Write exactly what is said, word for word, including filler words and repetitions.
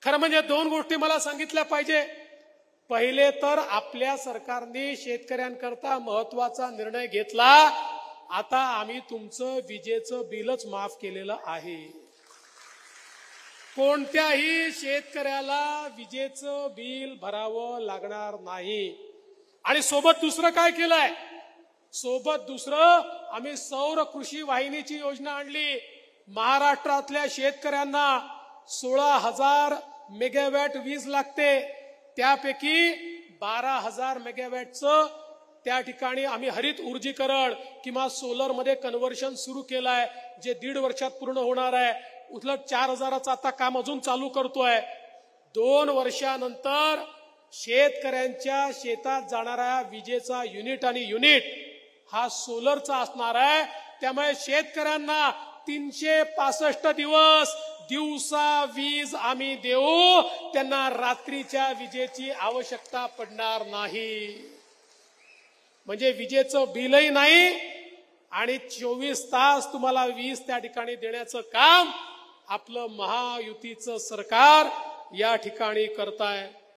खरं म्हणजे दोन गोष्टी मला सांगितल्या पाहिजे. पहिले तर आपल्या सरकारने शेतकऱ्यांकरता महत्वाचा निर्णय घेतला. आता आम्ही तुमचं विजेचं बिलच माफ केलेलं आहे. कोणत्याही शेतकऱ्याला विजेचं बिल भरावं लागणार नाही. आणि सोबत दुसरं काय केलंय? सोबत दुसरं आम्ही सौर कृषी वाहिनीची योजना आणली. महाराष्ट्रातल्या शेतकऱ्यांना सोळा हजार मेगावॅट वीज लागते. त्यापैकी बारा हजार मेगावॅटचं त्या ठिकाणी आम्ही हरित ऊर्जीकरण किंवा सोलर मध्ये कन्व्हर्शन सुरू केलंय, जे दीड वर्षात पूर्ण होणार आहे. उलट चार हजाराचं आता काम अजून चालू करतोय. दोन वर्षानंतर शेतकऱ्यांच्या शेतात जाणारा विजेचा युनिट आणि युनिट हा सोलरचा असणार आहे. त्यामुळे शेतकऱ्यांना तीनशे पासष्ट दिवस दिवसा वीज आम्ही देऊ. त्यांना रात्रीच्या विजेची आवश्यकता पडणार नाही. म्हणजे विजेचं बिलही नाही आणि चोवीस तास तुम्हाला वीज त्या ठिकाणी देण्याचं काम आपलं महायुतीचं सरकार या ठिकाणी करताय.